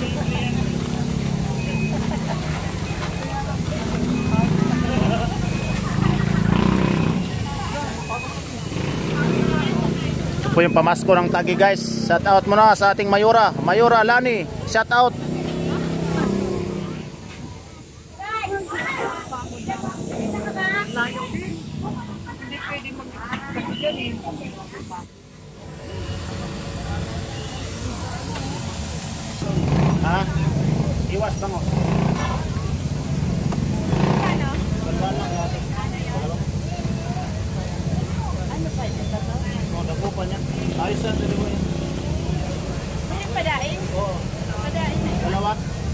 Ito po yung pamasko ng Taguig guys. Shout out muna sa ating Mayura. Mayura Lani, shout out. Ha? Iwas bango. Ano? Ano pa ito? Oh, dapo pa niya. Ayos na dito mo yan. Ano padain? Oo. Padain na yun. Dalawa.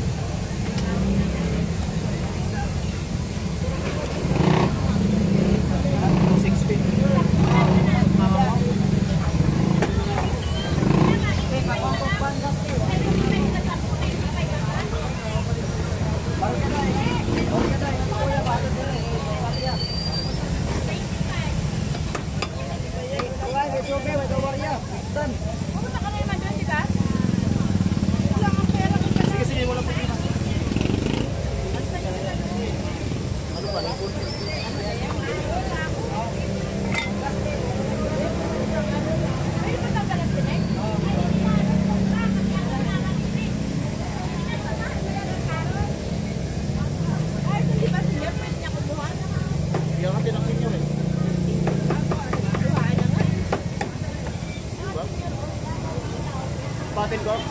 Patin ko?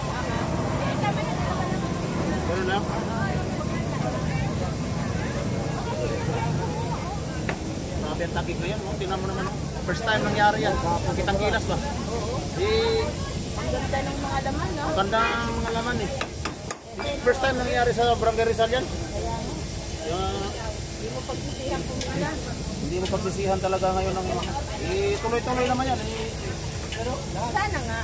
Gano'n lang? Sabi ang Taguig na yan, no? Tingnan mo naman, no? First time nangyari yan. Kitang gilas ba? Ang ganda ng mga laman, no? Ang ganda ng mga laman eh. First time nangyari sa Barangay Rizal yan. Hindi mo pagsisihan kung wala. Hindi mo pagsisihan talaga ngayon ng tuloy-tuloy naman yan. Pero sana nga.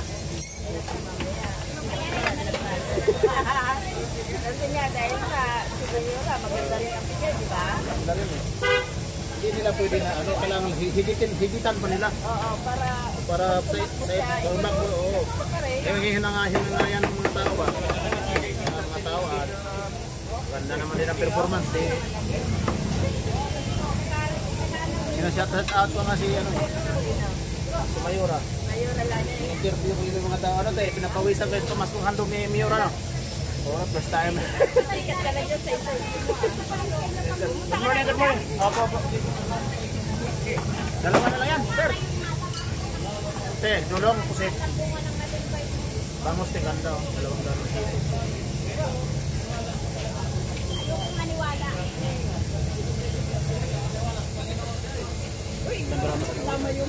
Kasi nga dahil sa Mayura, maganda rin ang bigay, di ba? Maganda rin eh. Hindi nila pwede na ano, kailangan higitan pa nila. Oo, para sa umak mo. Oo. Hinangahin na yan ng mga tao ba? Mga tao at ganda naman din ang performance eh. Shout out ko nga si ano si Mayura. Mayura lang yan. Interview ko yung mga tao ano tayo, pinapawisan ko ito mas kung handog ni Mayura no. Oh, first time. Sikat ka lang dyan sa ito. Good morning, good morning. Opo. Dalawa na lang yan, sir. Te, dulong ko si Vamos te ganda oh. Dalawang gano'n. Ayoko maniwala. Uy, tama yung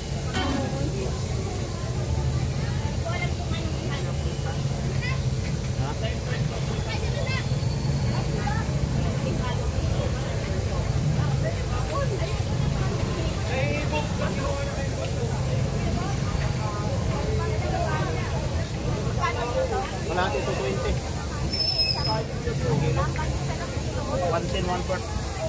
wala ito 20. 110, 1/4.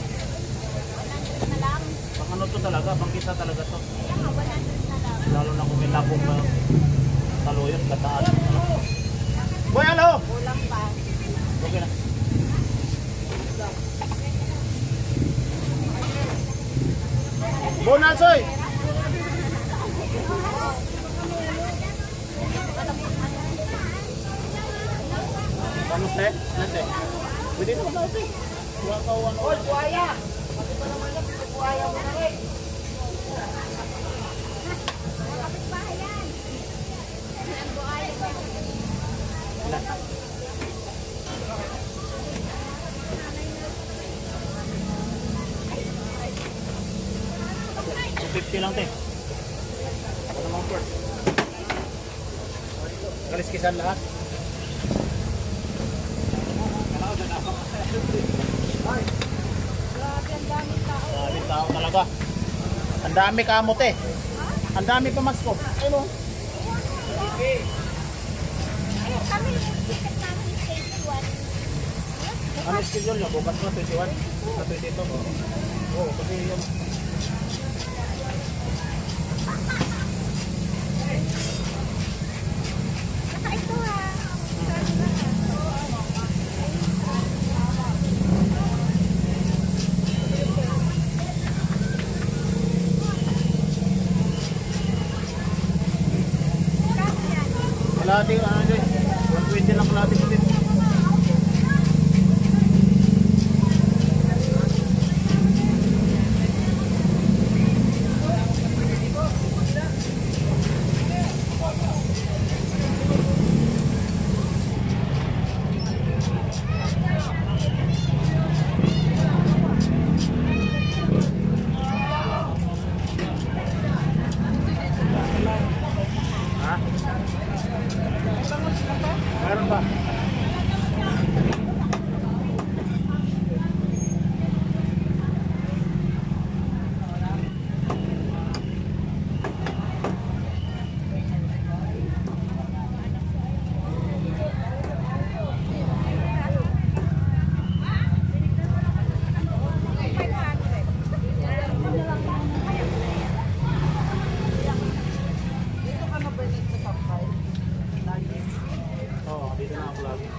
Pang ano to talaga, pang kita talaga to. Lalo na kung may labong taluyot, kataan. Boy, hello! kulang pa. Okay na. Bonalsoy! Vamos, te? Nante? Pwede naman na ito. Oy, buhaya! Pati pa naman na, buhaya mo na rin. Kapit bahayan. Ang buhaya mo. $50 lang, te. Ako naman first. Kaliskisan lahat. Grabe, ang daming tao. Daming tao talaga. Ang dami kamote. Ang dami pa mas ko. Ayun. Ayun, kami yung ticket namin is 21. Ano schedule nyo? Bukas na 21? Sa 22? Oo, kasi yung... Saka ito ha. Meron ba? Dito ka na ba sa top 5? Lagi. Oo, dito na ako lagi.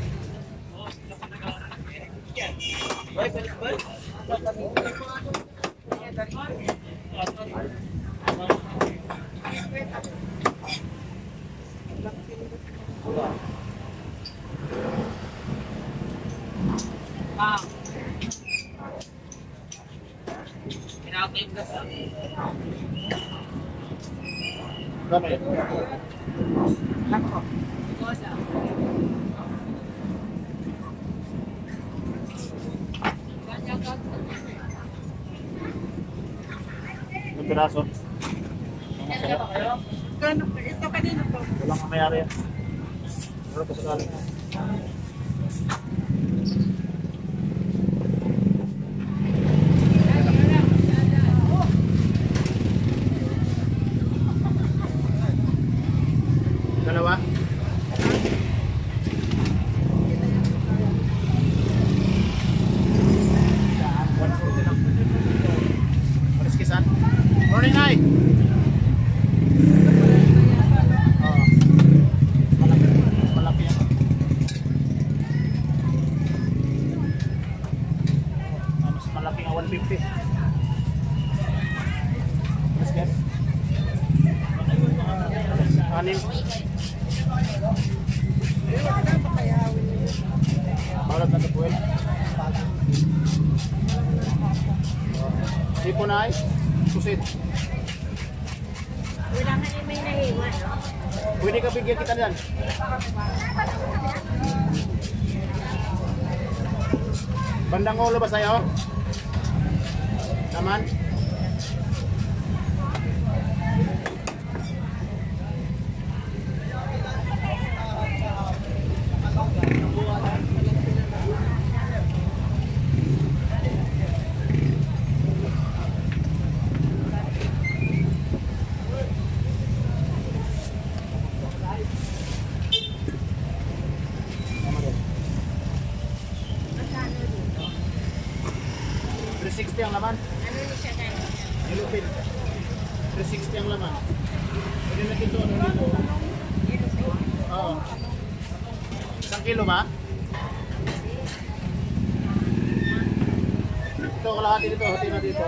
Dami. Nako. Yung piraso. Ito kanino po? Walang kamayari yan. Pero kasakali. Dalawa? Mariskisan? Morning, Nay! Oo. Malaki yan. Mas malaki nga 150. Mariskas? Anim. Balat na tapuin. Tipo na ay. Susit. Wala nga rin may nahiwa, no? Pwede ka bigyan kita dyan. Bandang ulo ba sa'yo? Naman? Tama din. 360 ang laman. Ano ni siya tayo? Ilupin. 360 ang laman. Pwede na dito. Ano dito? Oo. 1 kilo ba? Ito, kalahati dito. Hati na dito.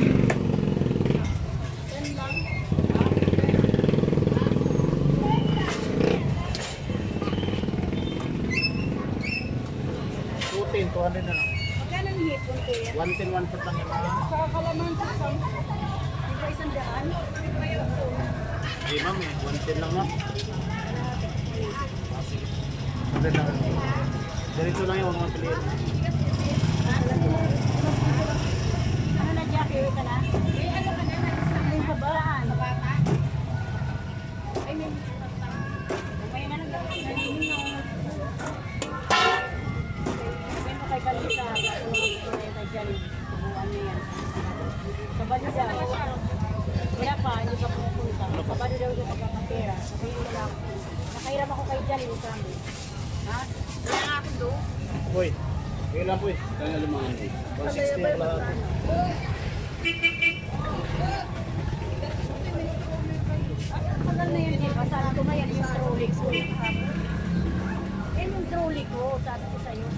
$200 na lang. Magkano ang hipon ko yan? 110, 1 lang yan. Sa kalamansi, di ba 100? Hey ma'am eh, 110 lang na. 100 lang. Diretso lang yung mga piliin. Ano na, Jackie? Ka na? Ano ka na? Ay, habaan. Ay, may may nga nag-gawin na ninyo. Sabi mo kay Kalisa, kay Jali, subukan niya yan. Sabado daw. Wala pa, hindi ka pupunta. Sabado daw siya pagkakapira. Sabi mo lang, nakahiram ako kay Jali, sabi. Ha? Wala nga ako doon. Boy, kailan po eh. Kaya lumangan eh. 160 ang lahat. Tagal na yun, di ba? Sabi ko mayan yung trolley ko. Eh, yung trolley ko, sabi ko sa'yo.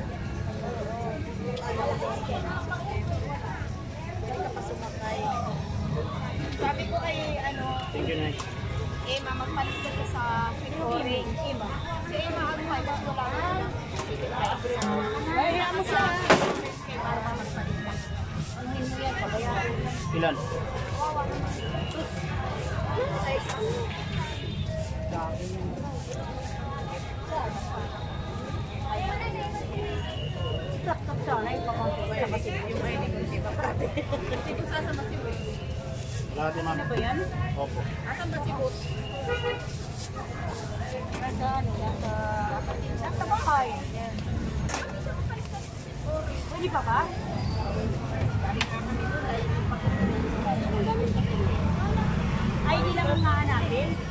Kaya ka pa sumakay. Sabi ko kay, ano, Thank you, Nay. Emma, magpalit ka siya sa orange. Emma. Si Emma, ano pa, ito ko lang. Kaya mo siya. Para magpalit ka. Anuhin mo yan, pabayaran mo. Ilan? Tak-tak sana, ipakonto ka kasi yung ay hindi pa pati. Dito sa Masibo. Lahat yung ma'am. Ano ba yan? Opo. Asan ba si Boss? Nasa ano, nasa Nasa bahay. Pwede pa ba? Ay, hindi lang ang nahanapin.